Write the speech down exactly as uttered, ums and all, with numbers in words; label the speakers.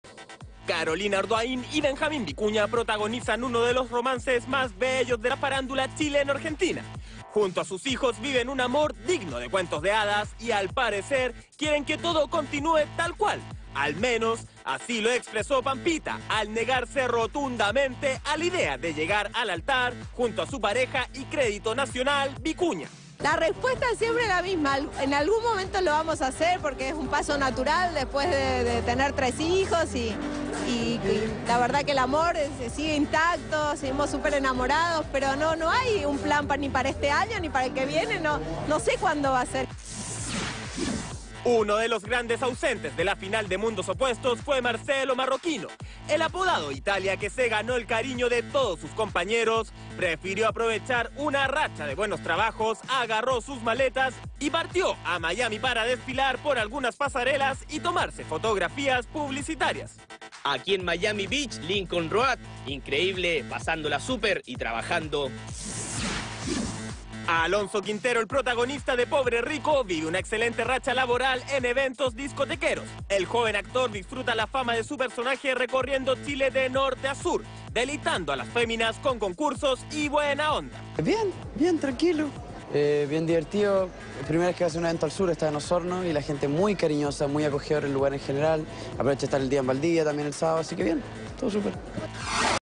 Speaker 1: Carolina Ardoain y Benjamín Vicuña protagonizan uno de los romances más bellos de la farándula chileno-argentina. Junto a sus hijos viven un amor digno de cuentos de hadas y al parecer quieren que todo continúe tal cual. Al menos así lo expresó Pampita al negarse rotundamente a la idea de llegar al altar junto a su pareja y crédito nacional Vicuña.
Speaker 2: La respuesta es siempre la misma, en algún momento lo vamos a hacer porque es un paso natural después de, de tener tres hijos y, y, y la verdad que el amor es, sigue intacto, seguimos súper enamorados, pero no, no hay un plan para, ni para este año ni para el que viene, no, no sé cuándo va a ser.
Speaker 1: Uno de los grandes ausentes de la final de Mundos Opuestos fue Marcelo Marroquino. El apodado Italia, que se ganó el cariño de todos sus compañeros, prefirió aprovechar una racha de buenos trabajos, agarró sus maletas y partió a Miami para desfilar por algunas pasarelas y tomarse fotografías publicitarias.
Speaker 3: Aquí en Miami Beach, Lincoln Road, increíble, pasándola súper y trabajando.
Speaker 1: Alonso Quintero, el protagonista de Pobre Rico, vive una excelente racha laboral en eventos discotequeros. El joven actor disfruta la fama de su personaje recorriendo Chile de norte a sur, deleitando a las féminas con concursos y buena onda.
Speaker 4: Bien, bien, tranquilo, eh, bien divertido. Primera vez que hace un evento al sur, está en Osorno y la gente muy cariñosa, muy acogedora el lugar en general. Aprovecha de estar el día en Valdivia también el sábado, así que bien, todo súper.